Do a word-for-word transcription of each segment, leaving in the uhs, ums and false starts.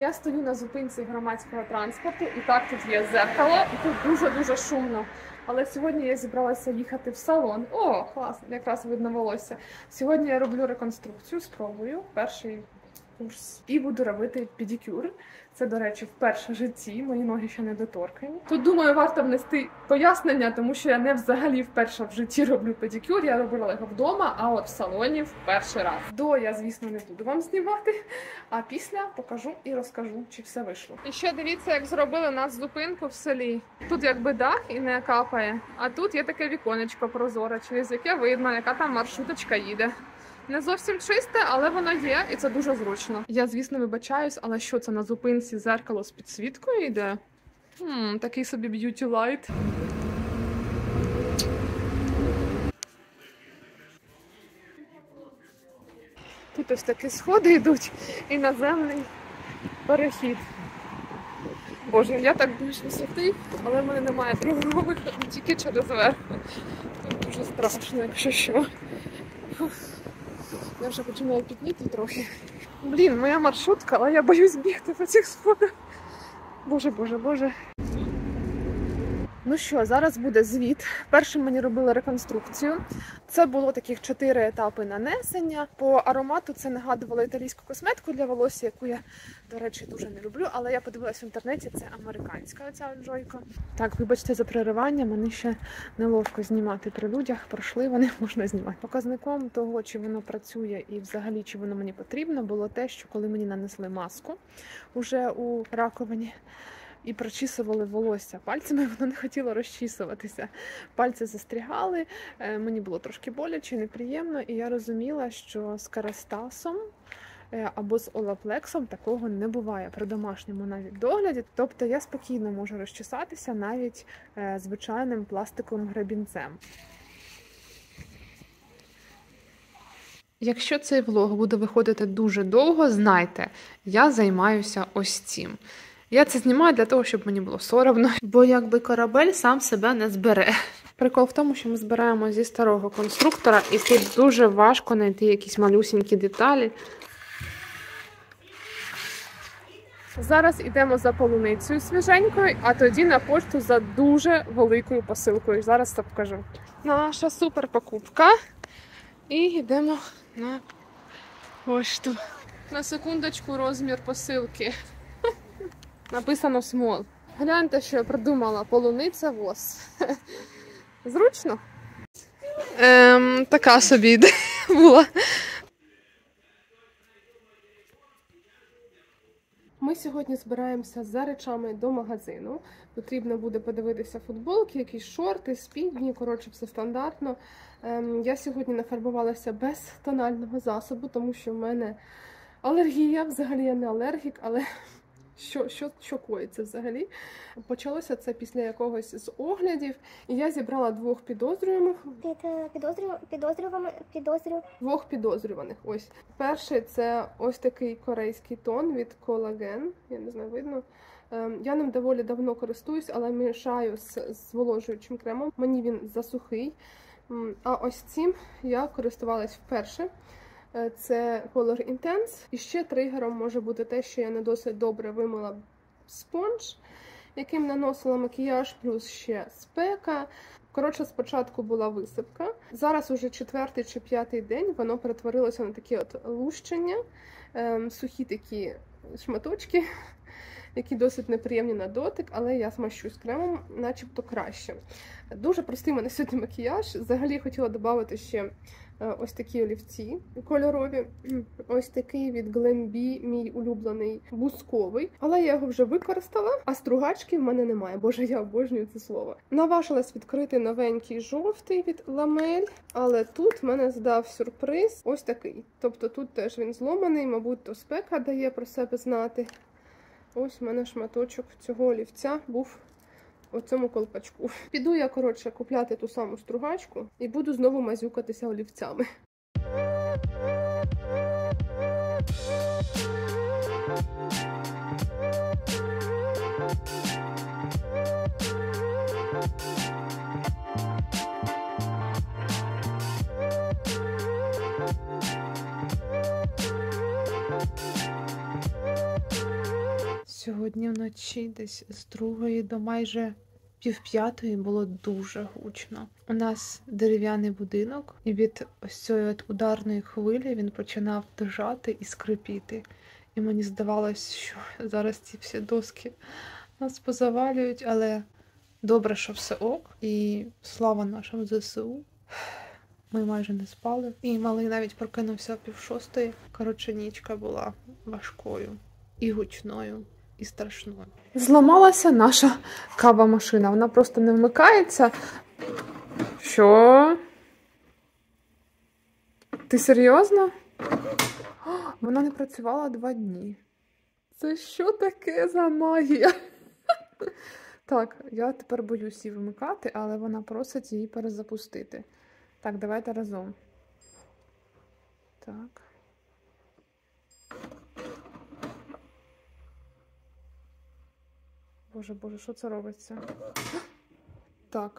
Я стою на зупинці громадського транспорту, і так тут є зеркало, і тут дуже-дуже шумно. Але сьогодні я зібралася їхати в салон. О, класно, якраз видно волосся. Сьогодні я роблю реконструкцію, спробую, перший курс. І буду робити педикюр. Це, до речі, вперше в житті, мої ноги ще не доторкані. Тут, думаю, варто внести пояснення, тому що я не взагалі вперше в житті роблю педикюр, я робила його вдома, а от в салоні в перший раз. До я, звісно, не буду вам знімати, а після покажу і розкажу, чи все вийшло. І ще дивіться, як зробили нас зупинку в селі. Тут якби дах і не капає, а тут є таке віконечко прозоре, через яке видно, яка там маршруточка їде. Не зовсім чисте, але воно є, і це дуже зручно. Я, звісно, вибачаюсь, але що це на зупинці зеркало з підсвіткою йде? Хм, такий собі beauty light. Тут ось такі сходи йдуть і наземний перехід. Боже, я так більш висоти, але в мене немає другого виходу, тільки через верх. Тут дуже страшно, якщо що. Я вже починаю пітніти трохи. Блін, моя маршрутка, але я боюсь бігти по цих сходах. Боже, боже, боже. Ну що, зараз буде звіт. Першим мені робили реконструкцію. Це було таких чотири етапи нанесення. По аромату це нагадувало італійську косметику для волосся, яку я, до речі, дуже не люблю. Але я подивилась в інтернеті, це американська оця джойка. Так, вибачте за переривання, мені ще неловко знімати при людях. Пройшли вони, можна знімати. Показником того, чи воно працює і взагалі, чи воно мені потрібно, було те, що коли мені нанесли маску уже у раковині, і прочісували волосся пальцями, воно не хотіло розчісуватися. Пальці застрягали, мені було трошки боляче, неприємно, і я розуміла, що з Керастасом або з Олаплексом такого не буває при домашньому навіть догляді. Тобто я спокійно можу розчесатися навіть звичайним пластиковим гребінцем. Якщо цей влог буде виходити дуже довго, знайте, я займаюся ось цим. Я це знімаю для того, щоб мені було соромно, бо якби корабель сам себе не збере. Прикол в тому, що ми збираємо зі старого конструктора, і тут дуже важко знайти якісь малюсінькі деталі. Зараз йдемо за полуницею свіженькою, а тоді на пошту за дуже великою посилкою. Зараз це покажу. Наша супер покупка. І йдемо на пошту. На секундочку розмір посилки. Написано small. Гляньте, що я придумала. Полуниця воз. Зручно? Ем, така собі ідея була. Ми сьогодні збираємося за речами до магазину. Потрібно буде подивитися футболки, якісь шорти, спідні, коротше, все стандартно. Ем, я сьогодні нафарбувалася без тонального засобу, тому що в мене алергія. Взагалі я не алергік, але... Що, що, що коїться взагалі? Почалося це після якогось з оглядів, і я зібрала двох підозрюваних. Підозрю... Підозрюваних? Підозрю... Двох підозрюваних. Ось. Перший це ось такий корейський тон від Collagen. Я не знаю, видно. Я ним доволі давно користуюсь, але мішаю з зволожуючим кремом. Мені він засухий. А ось цим я користувалась вперше. Це Color Intense. І ще тригером може бути те, що я не досить добре вимила спонж, яким наносила макіяж, плюс ще спека. Коротше, спочатку була висипка. Зараз уже четвертий чи п'ятий день воно перетворилося на такі от лущення, ем, сухі такі шматочки, які досить неприємні на дотик, але я змащусь кремом, начебто краще. Дуже простий у мене сьогодні макіяж. Взагалі хотіла додати ще ось такі олівці кольорові. Ось такий від Glambi, мій улюблений бусковий. Але я його вже використала, а стругачки в мене немає. Боже, я обожнюю це слово. Наважилась відкрити новенький жовтий від Ламель, але тут мене здав сюрприз ось такий. Тобто тут теж він зломаний, мабуть, то спека дає про себе знати. Ось в мене шматочок цього олівця був у цьому колпачку. Піду я, коротше, купляти ту саму стругачку і буду знову мазюкатися олівцями. Сьогодні вночі десь з другої до майже півп'ятої було дуже гучно. У нас дерев'яний будинок, і від ось цієї от ударної хвилі він починав дрижати і скрипіти. І мені здавалось, що зараз ці всі доски нас позавалюють, але добре, що все ок. І слава нашим зе се у. Ми майже не спали. І малий навіть прокинувся о пів шостої. Коротше, нічка була важкою і гучною. І страшною. Зламалася наша кава-машина. Вона просто не вмикається. Що? Ти серйозно? Вона не працювала два дні. Це що таке за магія? Так, я тепер боюсь її вмикати, але вона просить її перезапустити. Так, давайте разом. Так. Боже, боже, що це робиться? Так.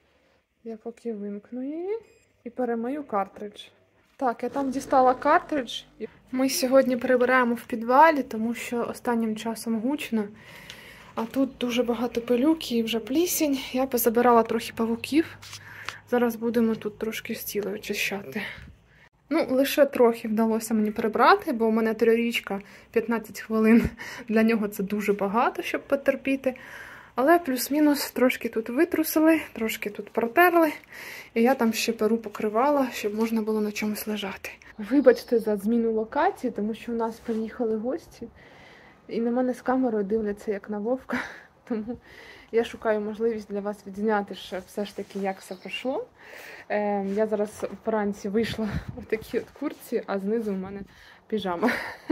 Я поки вимкну її і перемию картридж. Так, я там дістала картридж. Ми сьогодні прибираємо в підвалі, тому що останнім часом гучно. А тут дуже багато пилюки і вже плісінь. Я позабирала трохи павуків. Зараз будемо тут трошки стіли очищати. Ну, лише трохи вдалося мені прибрати, бо у мене трирічка, п'ятнадцять хвилин. Для нього це дуже багато, щоб потерпіти. Але плюс-мінус трошки тут витрусили, трошки тут протерли. І я там ще перу покривала, щоб можна було на чомусь лежати. Вибачте за зміну локації, тому що у нас приїхали гості. І на мене з камерою дивляться, як на вовка. Тому я шукаю можливість для вас відзняти ще все ж таки, як все пройшло. Е, я зараз вранці вийшла в такій от куртці, а знизу в мене піжама.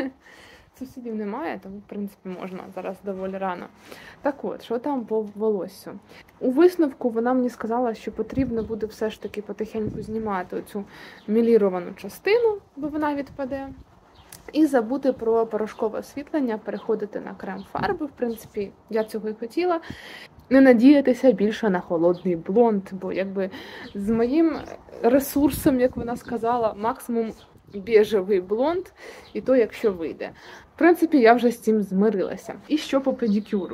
Сусідів немає, тому, в принципі, можна. Зараз доволі рано. Так от, що там по волоссю? У висновку вона мені сказала, що потрібно буде все ж таки потихеньку знімати оцю міліровану частину, бо вона відпаде. І забути про порошкове освітлення, переходити на крем-фарби. В принципі, я цього і хотіла. Не надіятися більше на холодний блонд, бо якби з моїм ресурсом, як вона сказала, максимум біжевий блонд, і то, якщо вийде. В принципі, я вже з цим змирилася. І що по педикюру?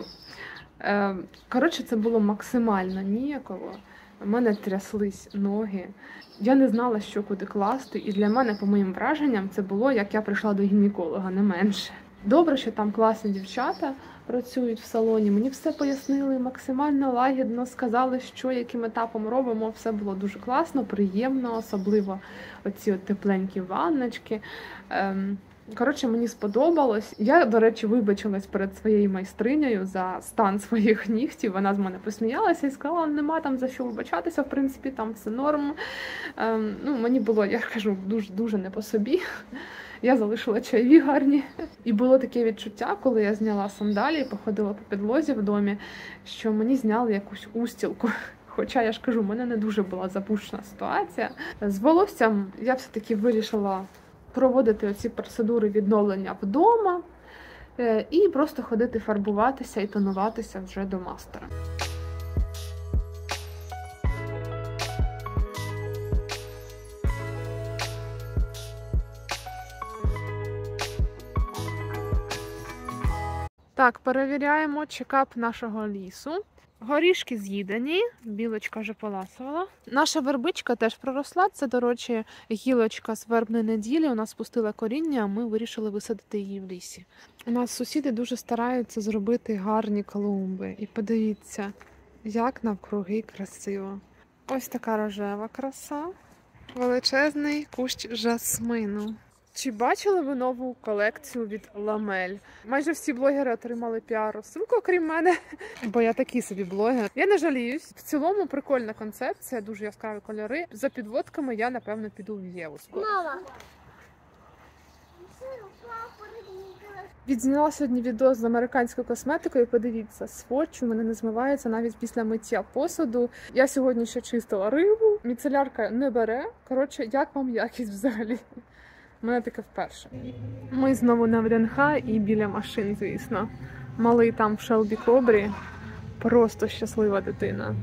Е, коротше, це було максимально ніяково. У мене тряслись ноги. Я не знала, що куди класти. І для мене, по моїм враженням, це було, як я прийшла до гінеколога, не менше. Добре, що там класні дівчата працюють в салоні. Мені все пояснили максимально лагідно, сказали, що яким етапом робимо. Все було дуже класно, приємно, особливо оці от тепленькі ванночки. Ем, коротше, мені сподобалось. Я, до речі, вибачилась перед своєю майстринею за стан своїх нігтів. Вона з мене посміялася і сказала, нема там за що вибачатися, в принципі, там все норм. Ем, ну, мені було, я кажу, дуже, дуже не по собі. Я залишила чайові гарні. І було таке відчуття, коли я зняла сандалі і походила по підлозі в домі, що мені зняли якусь устілку. Хоча, я ж кажу, в мене не дуже була запущена ситуація. З волоссям я все-таки вирішила проводити оці процедури відновлення вдома і просто ходити фарбуватися і тонуватися вже до мастера. Так, перевіряємо чекап нашого лісу. Горішки з'їдені, білочка вже поласувала. Наша вербичка теж проросла, це, до речі, гілочка з вербної неділі. У нас спустила коріння, а ми вирішили висадити її в лісі. У нас сусіди дуже стараються зробити гарні клумби. І подивіться, як навкруги красиво. Ось така рожева краса, величезний кущ жасмину. Чи бачили ви нову колекцію від Ламель? Майже всі блогери отримали піар-розсилку, окрім мене, бо я такий собі блогер. Я не жаліюсь. В цілому прикольна концепція, дуже яскраві кольори. За підводками я, напевно, піду в Єву скоро. Мама! Відзняла сьогодні відео з американською косметикою, подивіться, сводч у мене не змивається навіть після миття посуду. Я сьогодні ще чистила рибу, міцелярка не бере. Коротше, як вам якість взагалі? У мене таке вперше. Ми знову на ВДНХ і біля машин, звісно. Малий там в Шелбі Кобрі. Просто щаслива дитина.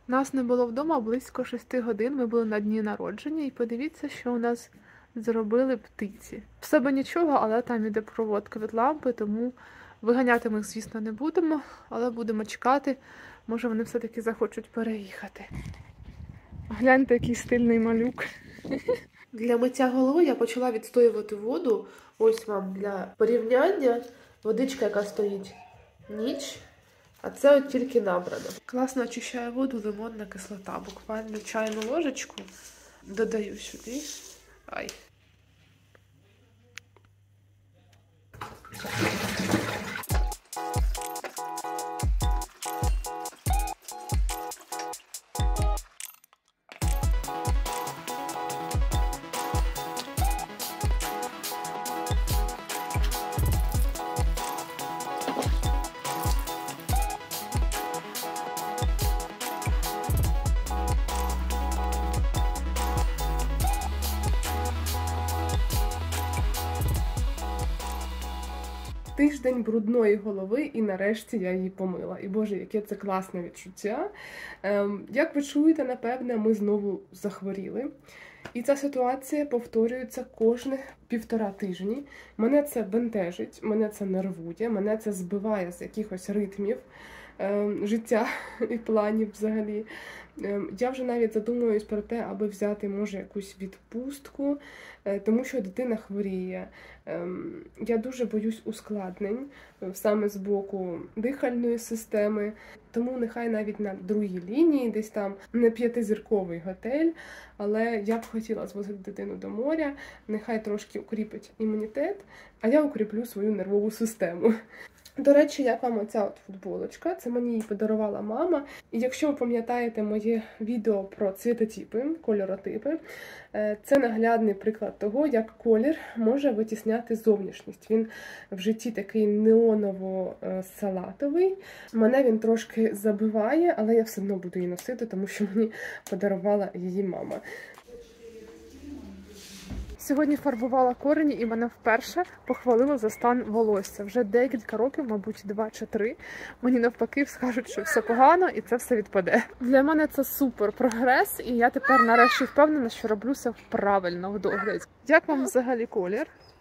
Нас не було вдома близько шести годин, ми були на дні народження, і подивіться, що у нас зробили птиці. В себе нічого, але там іде проводка від лампи, тому виганяти ми їх, звісно, не будемо, але будемо чекати, може вони все-таки захочуть переїхати. Гляньте, який стильний малюк. Для миття голови я почала відстоювати воду. Ось вам для порівняння водичка, яка стоїть ніч, а це от тільки набрано. Класно очищає воду лимонна кислота. Буквально чайну ложечку додаю сюди. Ай. Тиждень брудної голови, і нарешті я її помила. І боже, яке це класне відчуття. Ем, як ви чуєте, напевне, ми знову захворіли. І ця ситуація повторюється кожних півтора тижні. Мене це бентежить, мене це нервує, мене це збиває з якихось ритмів ем, життя і планів взагалі. Ем, я вже навіть задумуюсь про те, аби взяти, може, якусь відпустку, е, тому що дитина хворіє. Ем, я дуже боюсь ускладнень е, саме з боку дихальної системи, тому нехай навіть на другій лінії, десь там не п'ятизірковий готель, але я б хотіла звозити дитину до моря, нехай трошки укріпить імунітет, а я укріплю свою нервову систему. До речі, як вам оця от футболочка? Це мені її подарувала мама. І якщо ви пам'ятаєте моє відео про цвітотипи, кольоротипи, це наглядний приклад того, як колір може витісняти зовнішність. Він в житті такий неоново-салатовий. Мене він трошки забиває, але я все одно буду її носити, тому що мені подарувала її мама. Сьогодні фарбувала корені і мене вперше похвалили за стан волосся. Вже декілька років, мабуть, два чи три, мені навпаки скажуть, що все погано і це все відпаде. Для мене це супер прогрес, і я тепер нарешті впевнена, що роблю все правильно в догляді. Як вам взагалі колір?